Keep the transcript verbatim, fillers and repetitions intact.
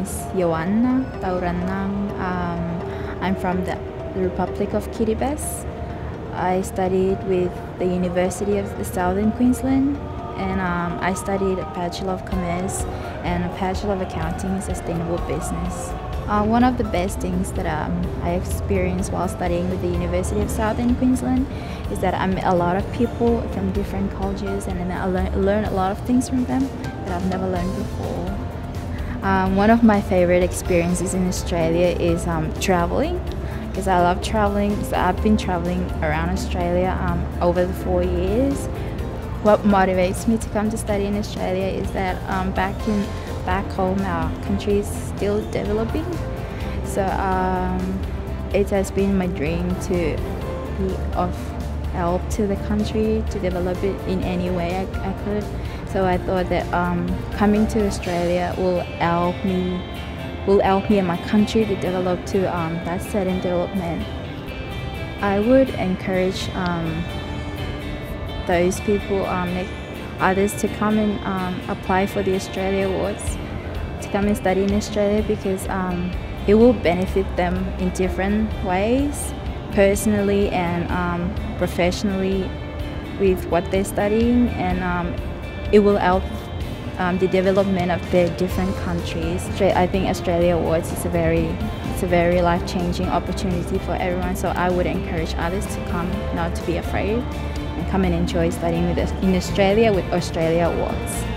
is Ioanna, Taurannang. Um, I'm from the Republic of Kiribati. I studied with the University of the Southern Queensland, and um, I studied a Bachelor of Commerce and a Bachelor of Accounting and Sustainable Business. Uh, one of the best things that um, I experienced while studying with the University of Southern Queensland is that I met a lot of people from different cultures, and then I learn, learn a lot of things from them that I've never learned before. Um, one of my favorite experiences in Australia is um, traveling, because I love traveling. So I've been traveling around Australia um, over the four years. What motivates me to come to study in Australia is that um, back in back home our country is still developing. So um, it has been my dream to be of help to the country, to develop it in any way I, I could. So I thought that um, coming to Australia will help me, will help me and my country to develop to um, that certain development. I would encourage um, those people, um, like others, to come and um, apply for the Australia Awards, to come and study in Australia, because um, it will benefit them in different ways, personally and um, professionally, with what they're studying, and um, it will help um, the development of their different countries. I think Australia Awards is a very, it's a very life-changing opportunity for everyone. So I would encourage others to come, not to be afraid, and come and enjoy studying with us in Australia with Australia Awards.